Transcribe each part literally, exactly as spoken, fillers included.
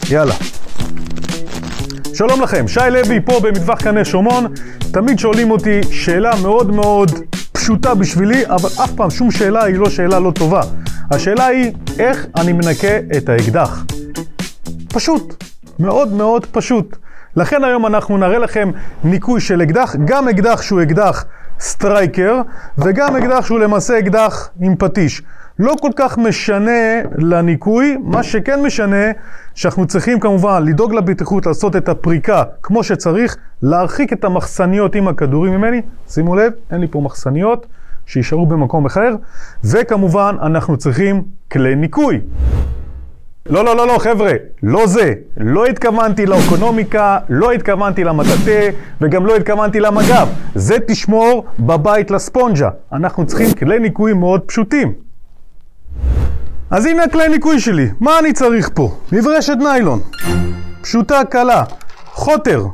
יאללה. שלום לכם, שי לוי פה במטווח קנה שומרון. תמיד שואלים אותי שאלה מאוד מאוד פשוטה בשבילי, אבל אף פעם שום שאלה היא לא שאלה לא טובה. השאלה היא, איך אני מנקה את האקדח? פשוט, מאוד מאוד פשוט. לכן היום אנחנו נראה לכם ניקוי של אקדח, גם אקדח שהוא אקדח סטרייקר, וגם אקדח שהוא למעשה אקדח עם פטיש. לא כל כך משנה לניקוי, מה שכן משנה, שאנחנו צריכים כמובן לדאוג לבטיחות, לעשות את הפריקה כמו שצריך, להרחיק את המחסניות עם הכדורים ממני. שימו לב, אין לי פה מחסניות שישארו במקום אחר, וכמובן אנחנו צריכים כלי ניקוי. לא, לא, לא, לא, חבר'ה, לא זה. לא התכוונתי לאקונומיקה, לא התכוונתי למטאטה, וגם לא התכוונתי למגב. זה תשמור בבית לספונג'ה. אנחנו צריכים כלי ניקוי מאוד פשוטים. אז הנה הכלי ניקוי שלי. מה אני צריך פה? מברשת ניילון. פשוטה, קלה. חוטר.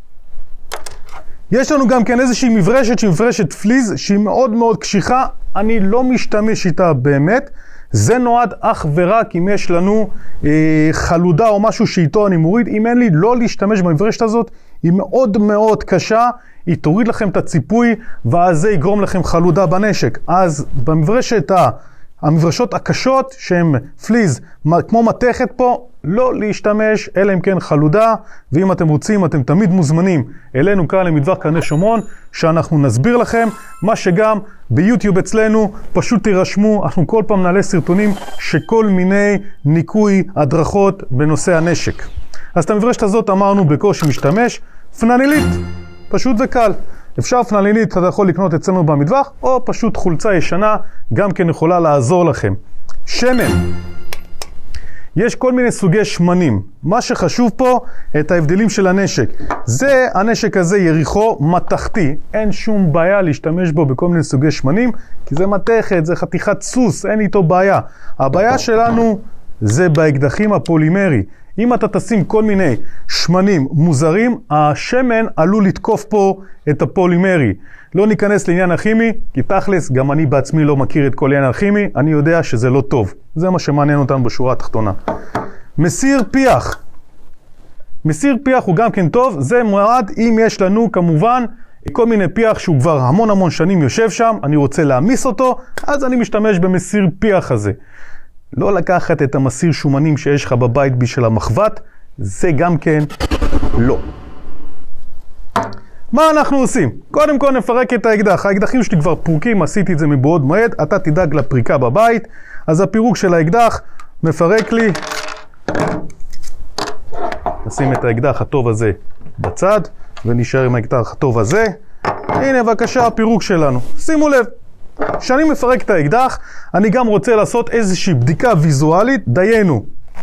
יש לנו גם כן איזושהי מברשת שהיא מברשת פליז, שהיא מאוד מאוד קשיחה. אני לא משתמש איתה באמת. זה נועד אך ורק אם יש לנו אה, חלודה או משהו שאיתו אני מוריד. אם אין לי, לא להשתמש במברשת הזאת. היא מאוד מאוד קשה. היא תוריד לכם את הציפוי, ואז זה יגרום לכם חלודה בנשק. אז במברשת ה... המברשות הקשות שהן פליז, כמו מתכת פה, לא להשתמש, אלא אם כן חלודה, ואם אתם רוצים, אתם תמיד מוזמנים אלינו כאן למטווח קנה שומרון, שאנחנו נסביר לכם, מה שגם ביוטיוב אצלנו, פשוט תירשמו, אנחנו כל פעם נעלה סרטונים שכל מיני ניקוי הדרכות בנושא הנשק. אז את המברשת הזאת אמרנו בקושי משתמש, פננילית, פשוט וקל. אפשר פננילית, אתה יכול לקנות אצלנו במטווח, או פשוט חולצה ישנה, גם כן יכולה לעזור לכם. שמן. יש כל מיני סוגי שמנים. מה שחשוב פה, את ההבדלים של הנשק. זה, הנשק הזה יריחו מתכתי. אין שום בעיה להשתמש בו בכל מיני סוגי שמנים, כי זה מתכת, זה חתיכת סוס, אין איתו בעיה. הבעיה שלנו זה באקדחים הפולימרי. אם אתה תשים כל מיני שמנים מוזרים, השמן עלול לתקוף פה את הפולימרי. לא ניכנס לעניין הכימי, כי תכלס, גם אני בעצמי לא מכיר את כל עניין הכימי, אני יודע שזה לא טוב. זה מה שמעניין אותנו בשורה התחתונה. מסיר פיח. מסיר פיח הוא גם כן טוב, זה מועד אם יש לנו כמובן כל מיני פיח שהוא כבר המון המון שנים יושב שם, אני רוצה להמיס אותו, אז אני משתמש במסיר פיח הזה. לא לקחת את המסיר שומנים שיש לך בבית בשביל המחבת, זה גם כן לא. מה אנחנו עושים? קודם כל נפרק את האקדח. האקדחים שלי כבר פורקים, עשיתי את זה מבעוד מועד, אתה תדאג לפריקה בבית. אז הפירוק של האקדח מפרק לי. נשים את האקדח הטוב הזה בצד, ונשאר עם האקדח הטוב הזה. הנה בבקשה הפירוק שלנו. שימו לב. כשאני מפרק את האקדח, אני גם רוצה לעשות איזושהי בדיקה ויזואלית, דיינו,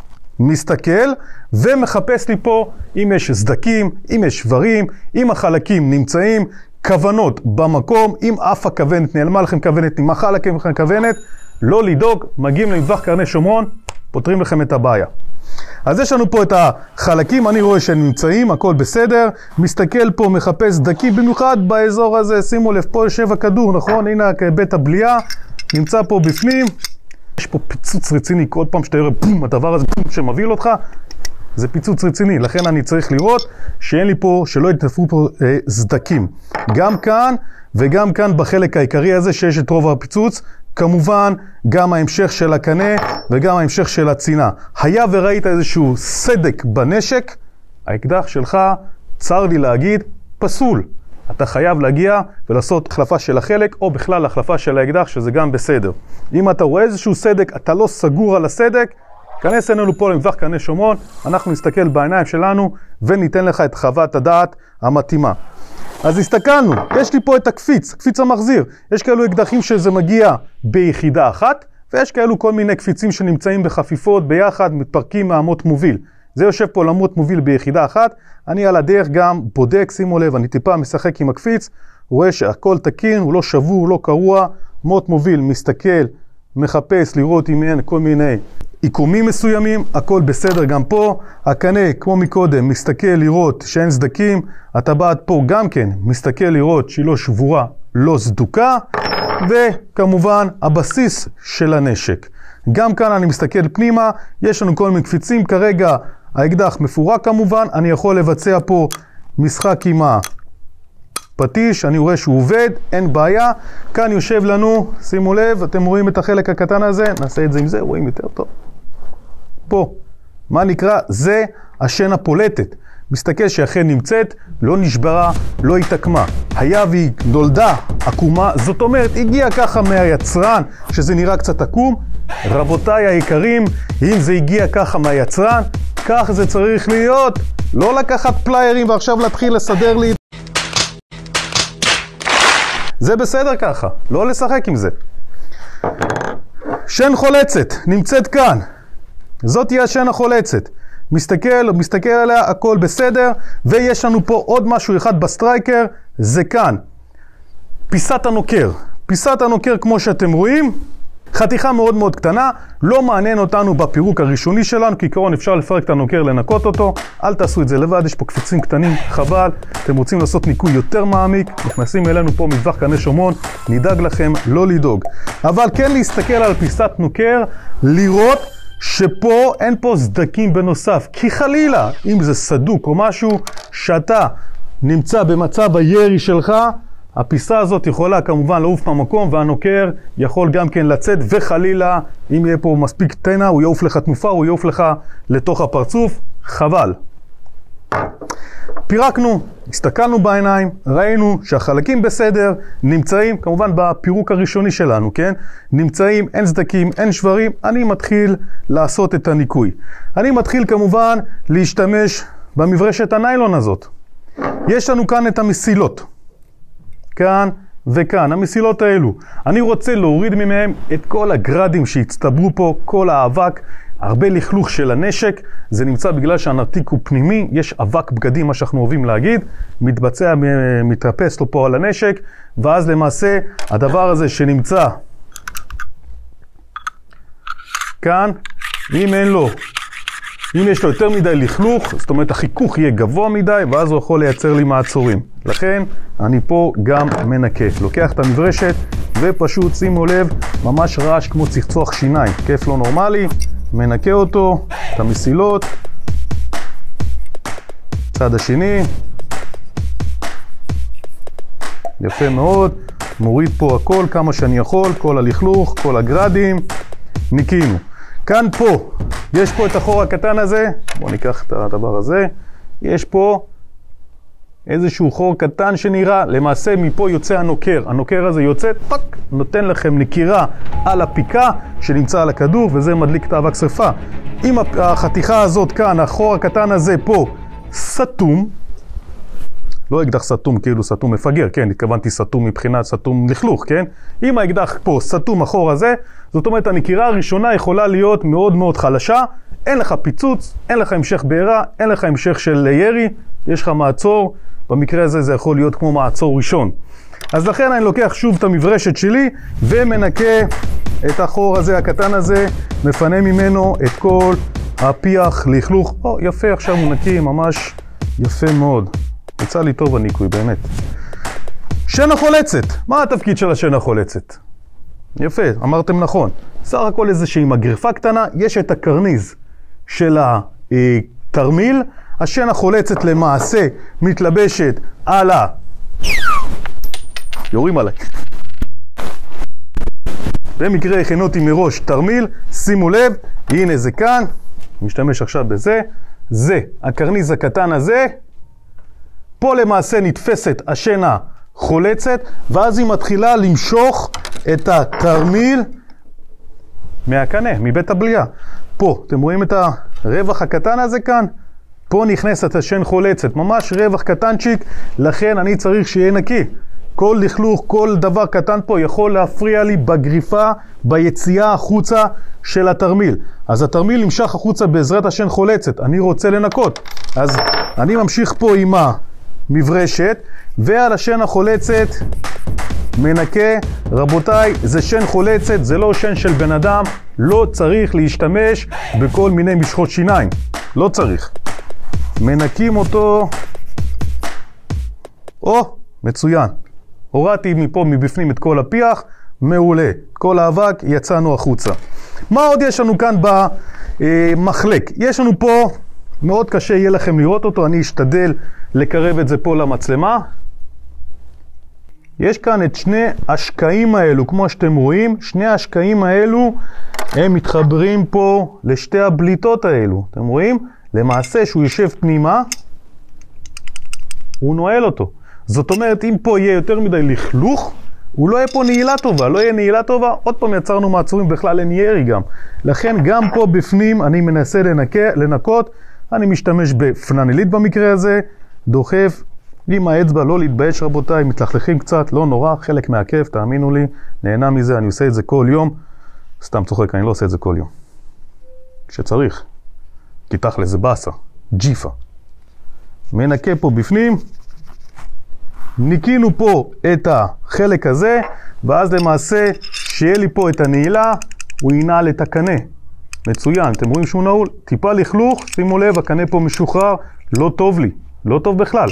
מסתכל ומחפש לי פה אם יש סדקים, אם יש שברים, אם החלקים נמצאים, כוונות במקום, אם אף הכוונת נעלמה לכם כוונת, אם החלקים לכם כוונת, לא לדאוג, מגיעים למטווח קנה שומרון, פותרים לכם את הבעיה. אז יש לנו פה את החלקים, אני רואה שהם נמצאים, הכל בסדר, מסתכל פה, מחפש סדקים, במיוחד באזור הזה, שימו לב, פה יושב הכדור, נכון? הנה בית הבליעה, נמצא פה בפנים, יש פה פיצוץ רציני, כל פעם שאתה יראה, בום, הדבר הזה בום, שמביא אותך, זה פיצוץ רציני, לכן אני צריך לראות שאין לי פה, שלא יתנפרו פה אה, סדקים. גם כאן וגם כאן בחלק העיקרי הזה שיש את רוב הפיצוץ, כמובן גם ההמשך של הקנה וגם ההמשך של הצינה. היה וראית איזשהו סדק בנשק, האקדח שלך, צר לי להגיד, פסול. אתה חייב להגיע ולעשות החלפה של החלק, או בכלל החלפה של האקדח, שזה גם בסדר. אם אתה רואה איזשהו סדק, אתה לא סגור על הסדק, כנס אלינו פה למטווח קנה שומרון, אנחנו נסתכל בעיניים שלנו וניתן לך את חוות הדעת המתאימה. אז הסתכלנו, יש לי פה את הקפיץ, קפיץ המחזיר. יש כאלו אקדחים שזה מגיע ביחידה אחת, ויש כאלו כל מיני קפיצים שנמצאים בחפיפות ביחד, מתפרקים מהמות מוביל. זה יושב פה למות מוביל ביחידה אחת. אני על הדרך גם בודק, שימו לב, אני טיפה משחק עם הקפיץ, רואה שהכל תקין, הוא לא שבור, הוא לא קרוע, מות מוביל, מסתכל, מחפש לראות אם אין כל מיני עיקומים מסוימים, הכל בסדר גם פה. הקנה, כמו מקודם, מסתכל לראות שאין סדקים, הטבעת פה גם כן, מסתכל לראות שהיא לא שבורה, לא סדוקה, וכמובן הבסיס של הנשק. גם כאן אני מסתכל פנימה, יש לנו כל מיני קפיצים, כרגע האקדח מפורק כמובן, אני יכול לבצע פה משחק עם הפטיש, אני רואה שהוא עובד, אין בעיה. כאן יושב לנו, שימו לב, אתם רואים את החלק הקטן הזה, נעשה את זה עם זה, רואים יותר טוב. פה, מה נקרא? זה השן הפולטת. מסתכל שאכן נמצאת, לא נשברה, לא התעקמה. היה והיא נולדה עקומה, זאת אומרת, הגיע ככה מהיצרן, שזה נראה קצת עקום. רבותיי היקרים, אם זה הגיע ככה מהיצרן, כך זה צריך להיות. לא לקחת פליירים ועכשיו להתחיל לסדר לי. זה בסדר ככה, לא לשחק עם זה. שן חולצת, נמצאת כאן. זאת תהיה השן החולצת. מסתכל, מסתכל עליה, הכל בסדר. ויש לנו פה עוד משהו אחד בסטרייקר, זה כאן. פיסת הנוקר. פיסת הנוקר כמו שאתם רואים, חתיכה מאוד מאוד קטנה, לא מעניין אותנו בפירוק הראשוני שלנו, כי כעיקרון אפשר לפרק את הנוקר, לנקות אותו, אל תעשו את זה לבד, יש פה קפיצים קטנים, חבל, אתם רוצים לעשות ניקוי יותר מעמיק, נכנסים אלינו פה מטווח קנה שומרון, נדאג לכם לא לדאוג. אבל כן להסתכל על פיסת נוקר, לראות שפה אין פה סדקים בנוסף, כי חלילה, אם זה סדוק או משהו, שאתה נמצא במצב הירי שלך, הפיסה הזאת יכולה כמובן לעוף מהמקום, והנוקר יכול גם כן לצאת, וחלילה, אם יהיה פה מספיק תנע, הוא יעוף לך תנופה, הוא יעוף לך לתוך הפרצוף, חבל. פירקנו, הסתכלנו בעיניים, ראינו שהחלקים בסדר, נמצאים, כמובן בפירוק הראשוני שלנו, כן? נמצאים, אין סדקים, אין שברים, אני מתחיל לעשות את הניקוי. אני מתחיל כמובן להשתמש במברשת הניילון הזאת. יש לנו כאן את המסילות. כאן וכאן, המסילות האלו. אני רוצה להוריד ממהם את כל הגרדים שהצטברו פה, כל האבק, הרבה לכלוך של הנשק. זה נמצא בגלל שהנרתיק הוא פנימי, יש אבק בגדים, מה שאנחנו אוהבים להגיד, מתבצע, מתרפס לו פה על הנשק, ואז למעשה הדבר הזה שנמצא כאן, אם אין לו, אם יש לו יותר מדי לכלוך, זאת אומרת החיכוך יהיה גבוה מדי, ואז הוא יכול לייצר לי מעצורים. לכן אני פה גם מנקה. לוקח את המברשת ופשוט שימו לב, ממש רעש כמו צחצוח שיניים, כיף לא נורמלי, מנקה אותו, את המסילות, צד השני, יפה מאוד, מוריד פה הכל כמה שאני יכול, כל הלכלוך, כל הגרדים, ניקינו. כאן פה, יש פה את החור הקטן הזה, בואו ניקח את הדבר הזה, יש פה איזשהו חור קטן שנראה, למעשה מפה יוצא הנוקר, הנוקר הזה יוצא, טק, נותן לכם נקירה על הפיקה שנמצא על הכדור, וזה מדליק את האבק שריפה. אם החתיכה הזאת כאן, החור הקטן הזה פה, סתום, לא אקדח סתום כאילו סתום מפגר, כן, התכוונתי סתום מבחינת סתום לכלוך, כן? אם האקדח פה סתום החור הזה, זאת אומרת הנקירה הראשונה יכולה להיות מאוד מאוד חלשה, אין לך פיצוץ, אין לך המשך בעירה, אין לך המשך של ירי, יש לך מעצור, במקרה הזה זה יכול להיות כמו מעצור ראשון. אז לכן אני לוקח שוב את המברשת שלי ומנקה את החור הזה הקטן הזה, מפנה ממנו את כל הפיח לכלוך. או, יפה, עכשיו הוא נקי, ממש יפה מאוד. יצא לי טוב הניקוי, באמת. שן החולצת. מה התפקיד של השן החולצת? יפה, אמרתם נכון. סך הכל איזושהי מגרפה קטנה, יש את הקרניז של התרמיל. השן החולצת למעשה מתלבשת על ה... יורים עליי. במקרה הכנותי מראש תרמיל, שימו לב, הנה זה כאן, משתמש עכשיו בזה, זה, הקרניז הקטן הזה, פה למעשה נתפסת השן החולצת, ואז היא מתחילה למשוך את התרמיל מהקנה, מבית הבליעה. פה, אתם רואים את הרווח הקטן הזה כאן? פה נכנסת השן חולצת, ממש רווח קטנצ'יק, לכן אני צריך שיהיה נקי. כל לכלוך, כל דבר קטן פה יכול להפריע לי בגריפה, ביציאה החוצה של התרמיל. אז התרמיל נמשך החוצה בעזרת השן חולצת, אני רוצה לנקות. אז אני ממשיך פה עם המברשת, ועל השן החולצת מנקה. רבותיי, זה שן חולצת, זה לא שן של בן אדם, לא צריך להשתמש בכל מיני משחות שיניים, לא צריך. מנקים אותו, או, מצוין. הורדתי מפה מבפנים את כל הפיח, מעולה. כל האבק יצאנו החוצה. מה עוד יש לנו כאן במחלק? יש לנו פה מאוד קשה יהיה לכם לראות אותו, אני אשתדל לקרב את זה פה למצלמה. יש כאן את שני השקעים האלו, כמו שאתם רואים, שני השקעים האלו הם מתחברים פה לשתי הבליטות האלו. אתם רואים? למעשה שהוא יושב פנימה, הוא נועל אותו. זאת אומרת, אם פה יהיה יותר מדי לכלוך, הוא לא יהיה פה נעילה טובה, לא יהיה נעילה טובה, עוד פעם יצרנו מעצורים, בכלל אין ירי גם. לכן גם פה בפנים אני מנסה לנקה, לנקות, אני משתמש בפננלית במקרה הזה, דוחף עם האצבע, לא להתבייש רבותיי, מתלכלכים קצת, לא נורא, חלק מהכיף, תאמינו לי, נהנה מזה, אני עושה את זה כל יום, סתם צוחק, אני לא עושה את זה כל יום. כשצריך, כי תכל'ס זה באסה, ג'יפה. מנקה פה בפנים, ניקינו פה את החלק הזה, ואז למעשה שיהיה לי פה את הנעילה, הוא ינעל את הקנה. מצוין, אתם רואים שהוא נעול, טיפה לכלוך, שימו לב, הקנה פה משוחרר, לא טוב לי, לא טוב בכלל.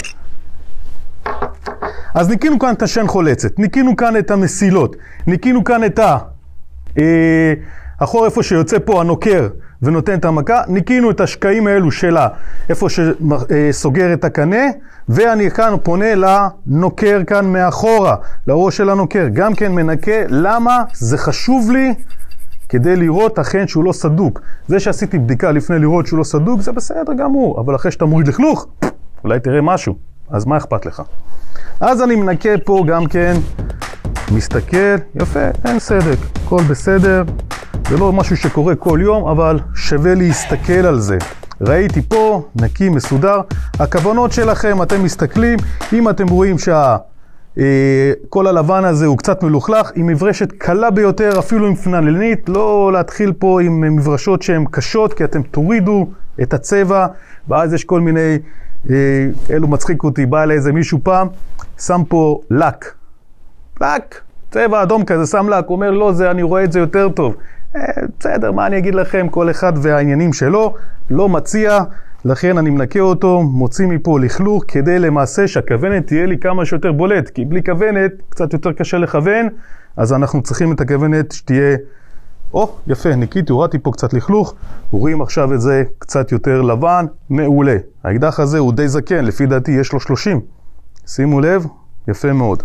אז ניקינו כאן את השן חולצת, ניקינו כאן את המסילות, ניקינו כאן את ה... אה, אחור איפה שיוצא פה הנוקר ונותן את המכה, ניקינו את השקעים האלו שלה, איפה שסוגר את הקנה, ואני כאן פונה לנוקר כאן מאחורה, לראש של הנוקר, גם כן מנקה, למה? זה חשוב לי כדי לראות אכן שהוא לא סדוק. זה שעשיתי בדיקה לפני לראות שהוא לא סדוק, זה בסדר גמור, אבל אחרי שאתה מוריד לכלוך, אולי תראה משהו, אז מה אכפת לך? אז אני מנקה פה גם כן, מסתכל, יפה, אין סדק, הכל בסדר, זה לא משהו שקורה כל יום, אבל שווה להסתכל על זה. ראיתי פה, נקי, מסודר, הכוונות שלכם, אתם מסתכלים, אם אתם רואים שה... כל הלבן הזה הוא קצת מלוכלך, עם מברשת קלה ביותר, אפילו עם פננלית, לא להתחיל פה עם מברשות שהן קשות, כי אתם תורידו את הצבע, ואז יש כל מיני, אלו מצחיק אותי, בא אליי איזה מישהו פעם, שם פה לק, לק, צבע אדום כזה, שם לק, אומר לא, זה, אני רואה את זה יותר טוב. בסדר, מה אני אגיד לכם, כל אחד והעניינים שלו, לא מציע, לכן אני מנקה אותו, מוציא מפה לכלוך, כדי למעשה שהכוונת תהיה לי כמה שיותר בולט, כי בלי כוונת קצת יותר קשה לכוון, אז אנחנו צריכים את הכוונת שתהיה, או, יפה, ניקיתי, הורדתי פה קצת לכלוך, רואים עכשיו את זה קצת יותר לבן, מעולה. האקדח הזה הוא די זקן, לפי דעתי יש לו שלושים, שימו לב, יפה מאוד.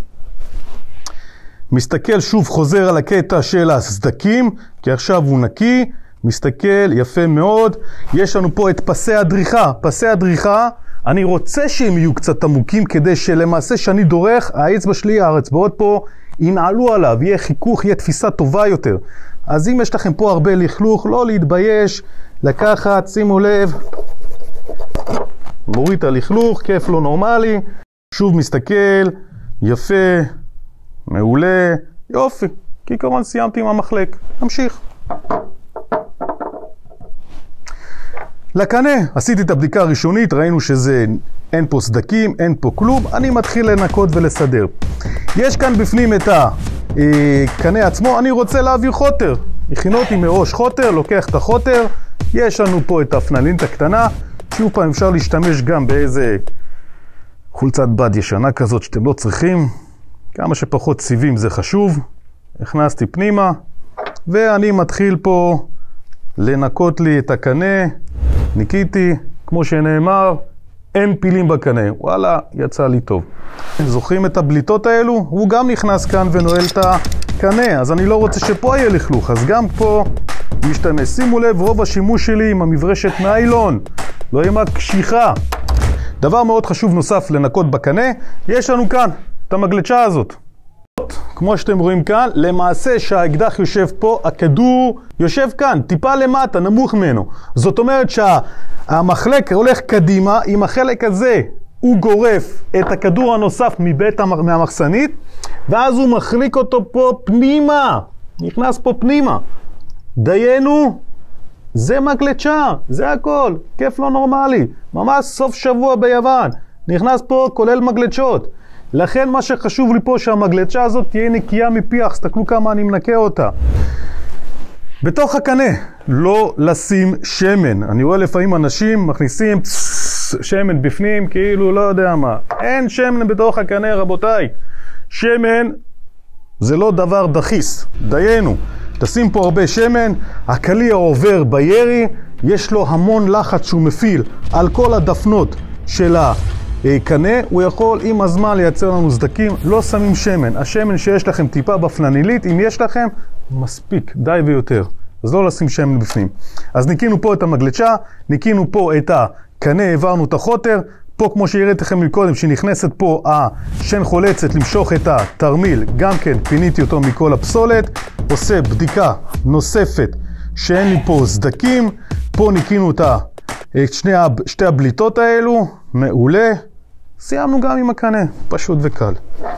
מסתכל שוב, חוזר על הקטע של הסדקים, כי עכשיו הוא נקי, מסתכל, יפה מאוד. יש לנו פה את פסי הדריכה. פסי הדריכה, אני רוצה שהם יהיו קצת עמוקים, כדי שלמעשה שאני דורך, האצבע שלי, האצבעות פה, ינעלו עליו, יהיה חיכוך, יהיה תפיסה טובה יותר. אז אם יש לכם פה הרבה לכלוך, לא להתבייש, לקחת, שימו לב, מוריד את הלכלוך, כיף לא נורמלי, שוב מסתכל, יפה, מעולה, יופי, כעיקרון סיימתי עם המחלק, נמשיך. לקנה, עשיתי את הבדיקה הראשונית, ראינו שזה אין פה סדקים, אין פה כלום, אני מתחיל לנקות ולסדר. יש כאן בפנים את הקנה עצמו, אני רוצה להעביר חוטר. הכינותי מראש חוטר, לוקח את החוטר, יש לנו פה את הפננלית הקטנה, שוב פעם אפשר להשתמש גם באיזה חולצת בד ישנה כזאת שאתם לא צריכים, כמה שפחות סיבים זה חשוב. הכנסתי פנימה, ואני מתחיל פה לנקות לי את הקנה, ניקיתי, כמו שנאמר, אין פילים בקנה, וואלה, יצא לי טוב. זוכרים את הבליטות האלו? הוא גם נכנס כאן ונועל את הקנה, אז אני לא רוצה שפה יהיה לכלוך, אז גם פה משתמש. שימו לב, רוב השימוש שלי עם המברשת ניילון, לא עם הקשיחה. דבר מאוד חשוב נוסף לנקות בקנה, יש לנו כאן את המגלצ'ה הזאת. כמו שאתם רואים כאן, למעשה שהאקדח יושב פה, הכדור יושב כאן, טיפה למטה, נמוך ממנו. זאת אומרת שהמחלק הולך קדימה, עם החלק הזה הוא גורף את הכדור הנוסף מבית מהמחסנית, ואז הוא מחליק אותו פה פנימה, נכנס פה פנימה. דיינו, זה מגלצ'ה, זה הכל, כיף לא נורמלי, ממש סוף שבוע ביוון, נכנס פה כולל מגלצ'ות. לכן מה שחשוב לי פה שהמגלצ'ה הזאת תהיה נקייה מפיח, סתכלו כמה אני מנקה אותה. בתוך הקנה, לא לשים שמן. אני רואה לפעמים אנשים מכניסים שמן בפנים, כאילו לא יודע מה. אין שמן בתוך הקנה רבותיי. שמן זה לא דבר דחיס, דיינו. תשים פה הרבה שמן, הקליע עובר בירי, יש לו המון לחץ שהוא מפעיל על כל הדפנות של הקנה, הוא יכול עם הזמן לייצר לנו סדקים. לא שמים שמן, השמן שיש לכם טיפה בפלנלית, אם יש לכם, מספיק, די ויותר. אז לא לשים שמן בפנים. אז ניקינו פה את המגלצ'ה, ניקינו פה את הקנה, העברנו את החוטר, פה כמו שהראיתי לכם מקודם, שנכנסת פה השן חולצת למשוך את התרמיל, גם כן פיניתי אותו מכל הפסולת, עושה בדיקה נוספת שאין לי פה סדקים, פה ניקינו את שני, שתי הבליטות האלו, מעולה, סיימנו גם עם הקנה, פשוט וקל.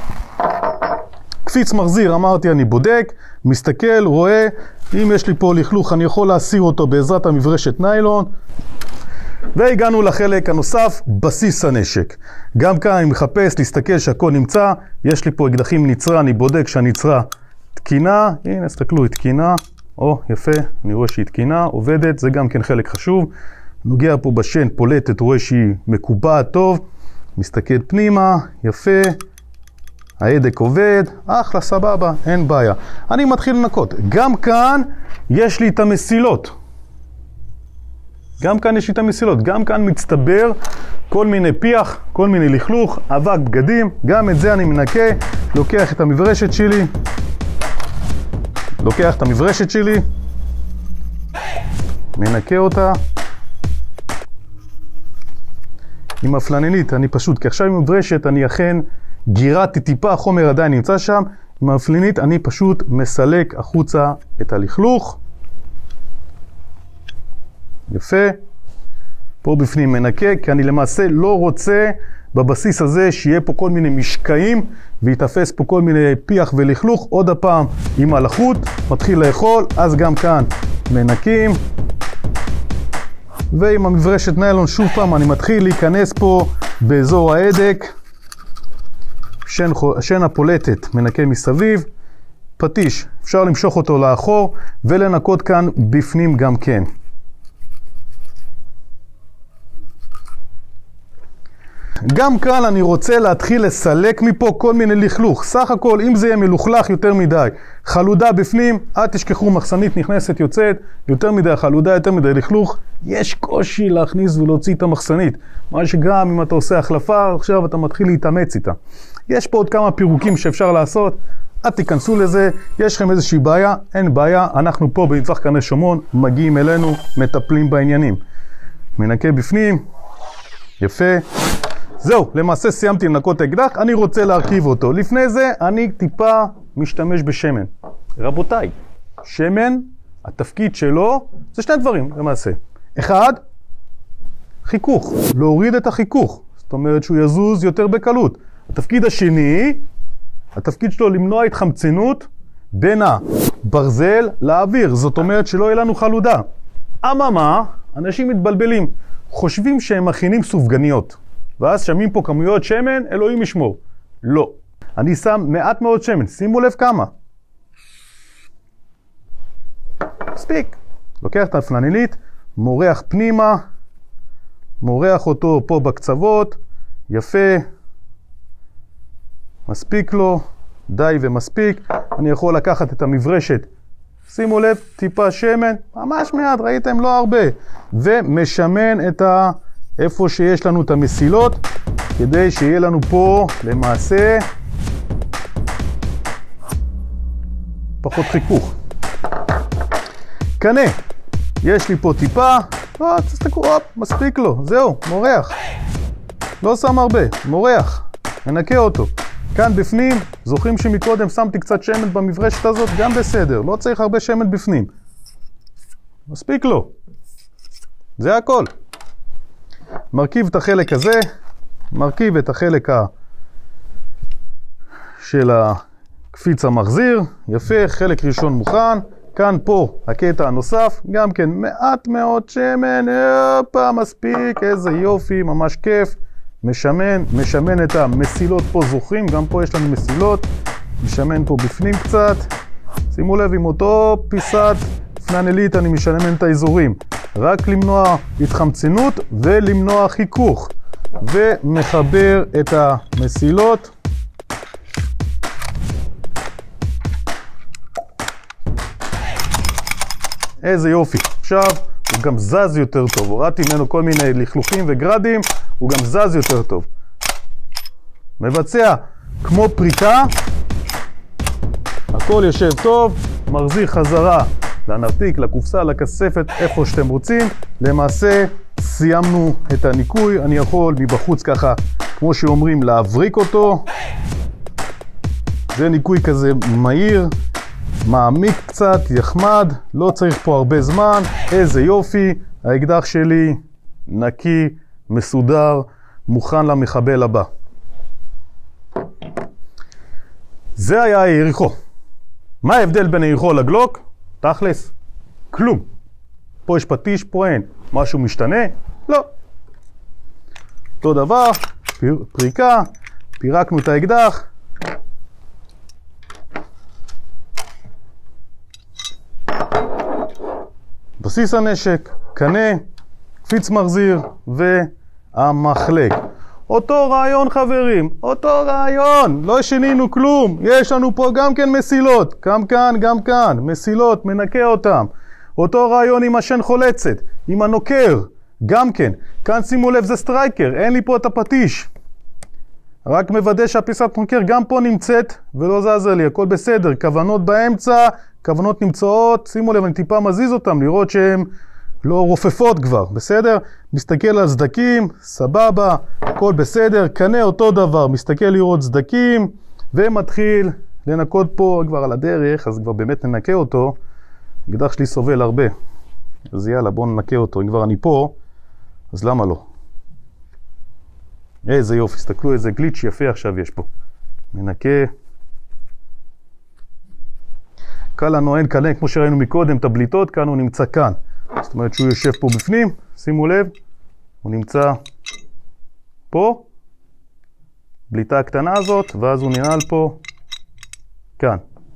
קפיץ מחזיר, אמרתי אני בודק, מסתכל, רואה, אם יש לי פה לכלוך אני יכול להסיר אותו בעזרת המברשת ניילון, והגענו לחלק הנוסף, בסיס הנשק. גם כאן אני מחפש להסתכל שהכל נמצא, יש לי פה אקדחים נצרה, אני בודק שהנצרה תקינה, הנה הסתכלו, היא תקינה, או יפה, אני רואה שהיא תקינה, עובדת, זה גם כן חלק חשוב. נוגע פה בשן, פולטת, רואה שהיא מקובעת טוב, מסתכל פנימה, יפה, ההדק עובד, אחלה, סבבה, אין בעיה. אני מתחיל לנקות, גם כאן יש לי את המסילות. גם כאן יש לי את המסילות, גם כאן מצטבר כל מיני פיח, כל מיני לכלוך, אבק, בגדים, גם את זה אני מנקה, לוקח את המברשת שלי, לוקח את המברשת שלי, מנקה אותה. עם הפלנלית אני פשוט, כי עכשיו עם המברשת אני אכן גירתי טיפה, החומר עדיין נמצא שם, עם הפלנלית אני פשוט מסלק החוצה את הלכלוך. יפה, פה בפנים מנקה, כי אני למעשה לא רוצה בבסיס הזה שיהיה פה כל מיני משקעים ויתאפס פה כל מיני פיח ולכלוך. עוד הפעם עם הלחות, מתחיל לאכול, אז גם כאן מנקים, ועם המברשת ניילון שוב פעם אני מתחיל להיכנס פה באזור ההדק, שן, שן הפולטת מנקה מסביב, פטיש, אפשר למשוך אותו לאחור ולנקות כאן בפנים גם כן. גם כאן אני רוצה להתחיל לסלק מפה כל מיני לכלוך. סך הכל, אם זה יהיה מלוכלך יותר מדי, חלודה בפנים, אל תשכחו, מחסנית נכנסת יוצאת, יותר מדי חלודה, יותר מדי לכלוך, יש קושי להכניס ולהוציא את המחסנית. מה שגם אם אתה עושה החלפה, עכשיו אתה מתחיל להתאמץ איתה. יש פה עוד כמה פירוקים שאפשר לעשות, אל תיכנסו לזה, יש לכם איזושהי בעיה, אין בעיה, אנחנו פה בנצח קרני שומרון, מגיעים אלינו, מטפלים בעניינים. מנקה בפנים, יפה. זהו, למעשה סיימתי לנקות את האקדח, אני רוצה להרכיב אותו. לפני זה אני טיפה משתמש בשמן. רבותיי, שמן, התפקיד שלו, זה שני דברים למעשה. אחד, חיכוך, להוריד את החיכוך. זאת אומרת שהוא יזוז יותר בקלות. התפקיד השני, התפקיד שלו למנוע התחמצנות בין הברזל לאוויר. זאת אומרת שלא יהיה לנו חלודה. אממה, אנשים מתבלבלים, חושבים שהם מכינים סופגניות. ואז שמים פה כמויות שמן, אלוהים ישמור. לא. אני שם מעט מאוד שמן, שימו לב כמה. מספיק. לוקח את הפלנלית, מורח פנימה, מורח אותו פה בקצוות, יפה. מספיק לו, די ומספיק. אני יכול לקחת את המברשת, שימו לב, טיפה שמן, ממש מעט, ראיתם? לא הרבה. ומשמן את ה... איפה שיש לנו את המסילות, כדי שיהיה לנו פה למעשה פחות חיכוך. קנה, יש לי פה טיפה, לא, תסתכלו, אופ, מספיק לו, זהו, מורח. לא שם הרבה, מורח, מנקה אותו. כאן בפנים, זוכרים שמקודם שמתי קצת שמן במברשת הזאת, גם בסדר, לא צריך הרבה שמן בפנים. מספיק לו. זה הכל. מרכיב את החלק הזה, מרכיב את החלק ה... של הקפיץ המחזיר, יפה, חלק ראשון מוכן, כאן פה הקטע הנוסף, גם כן מעט מאוד שמן, אופה, מספיק, איזה יופי, ממש כיף, משמן, משמן את המסילות פה, זוכרים, גם פה יש לנו מסילות, משמן פה בפנים קצת, שימו לב, עם אותו פיסת פלנלית אני משמן את האזורים, רק למנוע התחמצנות ולמנוע חיכוך, ומחבר את המסילות. איזה יופי. עכשיו הוא גם זז יותר טוב. הורדתי ממנו כל מיני לכלוכים וגרדים, הוא גם זז יותר טוב. מבצע כמו פריקה, הכל יושב טוב, מחזיר חזרה לנרתיק, לקופסה, לכספת, איפה שאתם רוצים. למעשה סיימנו את הניקוי. אני יכול מבחוץ ככה, כמו שאומרים, להבריק אותו. זה ניקוי כזה מהיר, מעמיק קצת, יחמד, לא צריך פה הרבה זמן. איזה יופי, האקדח שלי נקי, מסודר, מוכן למחבל הבא. זה היה היריחו. מה ההבדל בין היריחו לגלוק? תכלס, כלום. פה יש פטיש, פה אין. משהו משתנה? לא. אותו דבר, פיר, פריקה, פירקנו את האקדח. בסיס הנשק, קנה, קפיץ מחזיר והמחלק. אותו רעיון חברים, אותו רעיון, לא שינינו כלום. יש לנו פה גם כן מסילות, גם כאן, גם כאן, מסילות, מנקה אותם. אותו רעיון עם השן חולצת, עם הנוקר, גם כן. כאן שימו לב זה סטרייקר, אין לי פה את הפטיש. רק מוודא שהפיסת נוקר גם פה נמצאת ולא זזה לי, הכל בסדר. כוונות באמצע, כוונות נמצאות, שימו לב, אני טיפה מזיז אותם, לראות שהן לא רופפות כבר, בסדר? מסתכל על סדקים, סבבה, הכל בסדר. קנה אותו דבר, מסתכל לראות סדקים, ומתחיל לנקות פה כבר על הדרך, אז כבר באמת ננקה אותו. האקדח שלי סובל הרבה, אז יאללה, בואו ננקה אותו. אם כבר אני פה, אז למה לא? איזה יופי, תסתכלו איזה גליץ' יפה עכשיו יש פה. מנקה. קל לנו אין קנה, כמו שראינו מקודם, את הבליטות, כאן הוא נמצא כאן. זאת אומרת שהוא יושב פה בפנים, שימו לב, הוא נמצא פה, בליטה הקטנה הזאת, ואז הוא ננעל פה, כאן.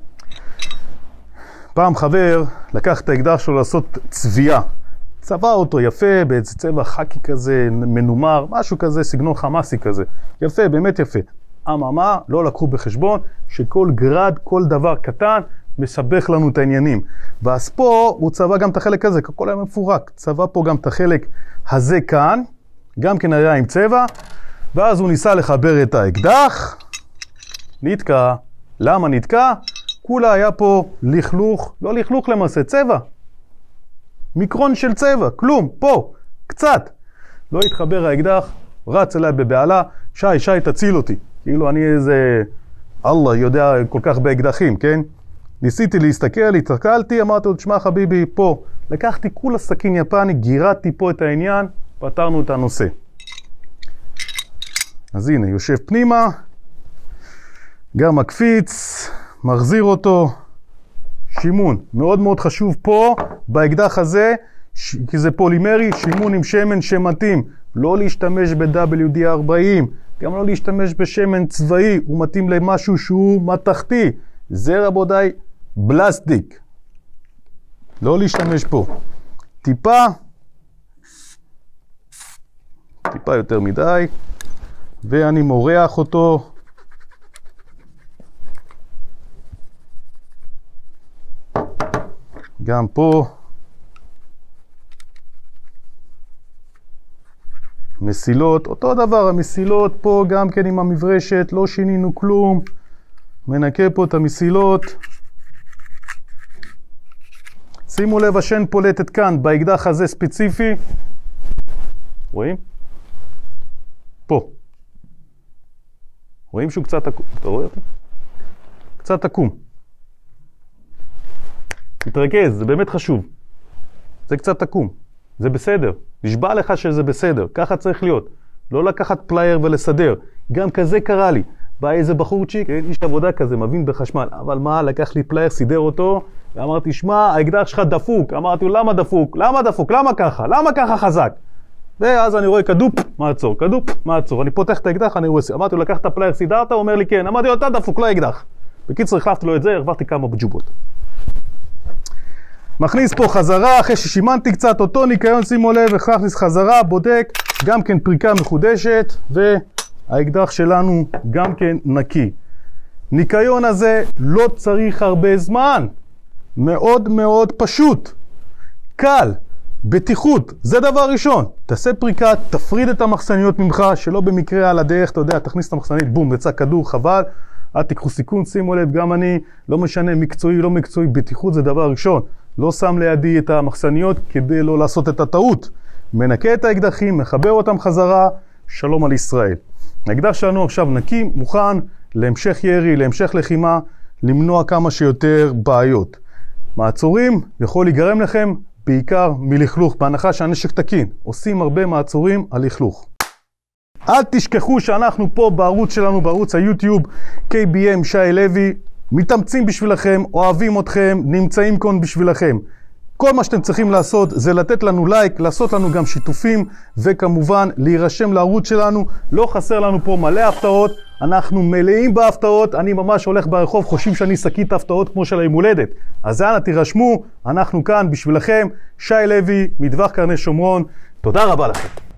פעם חבר לקח את האקדח שלו לעשות צביעה. צבע אותו יפה, באיזה צבע חקי כזה, מנומר, משהו כזה, סגנון חמאסי כזה. יפה, באמת יפה. אממה, לא לקחו בחשבון שכל גרד, כל דבר קטן, מסבך לנו את העניינים. ואז פה הוא צבע גם את החלק הזה, הכל היה מפורק. צבע פה גם את החלק הזה כאן, גם כן היה עם צבע, ואז הוא ניסה לחבר את האקדח, נתקע. למה נתקע? כולה היה פה לכלוך, לא לכלוך למעשה, צבע. מיקרון של צבע, כלום, פה, קצת. לא התחבר האקדח, רץ אליי בבעלה, שי, שי, תציל אותי. כאילו אני איזה, אללה יודע כל כך באקדחים, כן? ניסיתי להסתכל, התקלתי, אמרתי לו, תשמע חביבי, פה. לקחתי כולה סכין יפני, גירדתי פה את העניין, פתרנו את הנושא. אז הנה, יושב פנימה, גם מקפיץ, מחזיר אותו, שימון. מאוד מאוד חשוב פה, באקדח הזה, ש... כי זה פולימרי, שימון עם שמן שמתאים. לא להשתמש ב-דאבליו די ארבעים, גם לא להשתמש בשמן צבאי, הוא מתאים למשהו שהוא מתכתי. זה רבותיי, בלסטיק. לא להשתמש פה. טיפה, טיפה יותר מדי, ואני מורח אותו. גם פה. מסילות, אותו דבר, המסילות פה גם כן עם המברשת, לא שינינו כלום. מנקה פה את המסילות. שימו לב, השן פולטת כאן, באקדח הזה ספציפי. רואים? פה. רואים שהוא קצת עקום? אתה רואה אותו? קצת עקום. תתרכז, זה באמת חשוב. זה קצת עקום. זה בסדר. נשבע לך שזה בסדר. ככה צריך להיות. לא לקחת פלייר ולסדר. גם כזה קרה לי. בא איזה בחורצ'יק, איש עבודה כזה, מבין בחשמל. אבל מה, לקח לי פלייר, סידר אותו, ואמרתי, שמע, האקדח שלך דפוק. אמרתי לו, למה דפוק? למה דפוק? למה ככה? למה ככה חזק? ואז אני רואה כדופ, מעצור, כדופ, מעצור. אני פותח את האקדח, אני רואה, אמרתי לו, לקח את הפלייר, סידרת? הוא אומר לי, כן. אמרתי לו, אתה דפוק, לא האקדח. בקיצור, החלפתי לו את זה, הרווחתי כמה בג'ובות. מכניס פה חזרה, אחרי ששימנתי קצת אותו ניקיון, שימו לב, הכניס חזרה, בודק, גם כן פריקה מחודשת, והאקדח שלנו גם כן נקי. ניקיון הזה לא צריך הרבה זמן, מאוד מאוד פשוט, קל. בטיחות, זה דבר ראשון. תעשה פריקה, תפריד את המחסניות ממך, שלא במקרה על הדרך, אתה יודע, תכניס את המחסנית, בום, יצא כדור, חבל. אל תיקחו סיכון, שימו לב, גם אני, לא משנה, מקצועי, לא מקצועי, בטיחות זה דבר ראשון. לא שם לידי את המחסניות כדי לא לעשות את הטעות. מנקה את האקדחים, מחבר אותם חזרה, שלום על ישראל. האקדח שלנו עכשיו נקי, מוכן להמשך ירי, להמשך לחימה, למנוע כמה שיותר בעיות. מעצורים יכול להיגרם לכם בעיקר מלכלוך, בהנחה שהנשק תקין. עושים הרבה מעצורים על לכלוך. אל תשכחו שאנחנו פה בערוץ שלנו, בערוץ היוטיוב, קיי בי אם שי לוי, מתאמצים בשבילכם, אוהבים אתכם, נמצאים כאן בשבילכם. כל מה שאתם צריכים לעשות זה לתת לנו לייק, לעשות לנו גם שיתופים, וכמובן להירשם לערוץ שלנו. לא חסר לנו פה מלא הפתעות, אנחנו מלאים בהפתעות, אני ממש הולך ברחוב, חושבים שאני שקית הפתעות כמו של היום הולדת. אז אנא תירשמו, אנחנו כאן בשבילכם, שי לוי, מטווח קרני שומרון, תודה רבה לכם.